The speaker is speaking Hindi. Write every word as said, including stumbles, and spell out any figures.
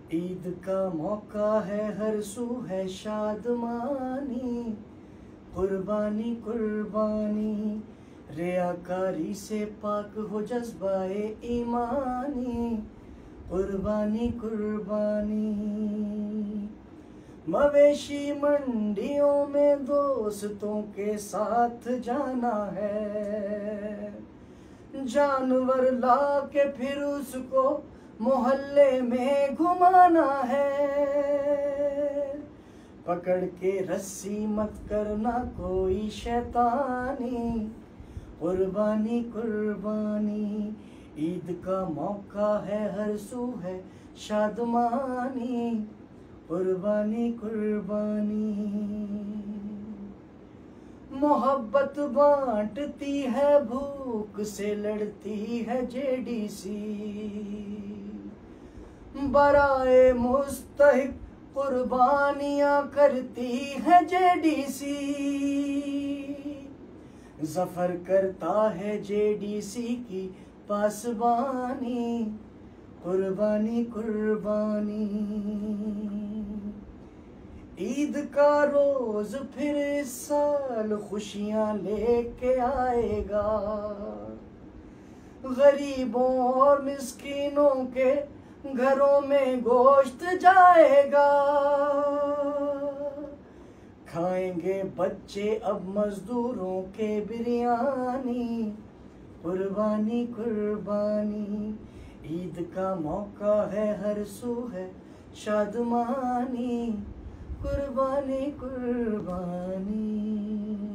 ईद का मौका है, हर सू है शादमानी, कुर्बानी कुर्बानी, रियाकारी से पाक हो जज्बाए ईमानी, कुर्बानी कुर्बानी। मवेशी मंडियों में दोस्तों के साथ जाना है, जानवर ला के फिर उसको मोहल्ले में घुमाना है। पकड़ के रस्सी मत करना कोई शैतानी, कुर्बानी कुर्बानी। ईद का मौका है, हर सू है शादमानी, कुर्बानी कुर्बानी। मोहब्बत बांटती है, भूख से लड़ती है जेडीसी, बराए मुस्तहिक कुर्बानियां करती है जेडीसी। जफर करता है जेडीसी की पासबानी, कुर्बानी कुर्बानी। ईद का रोज फिर इस साल खुशियां लेके आएगा, गरीबों और मिस्कीनों के घरों में गोश्त जाएगा। खाएंगे बच्चे अब मजदूरों के बिरयानी, कुर्बानी कुर्बानी। ईद का मौका है, हर सू है शादमानी, कुर्बानी कुर्बानी।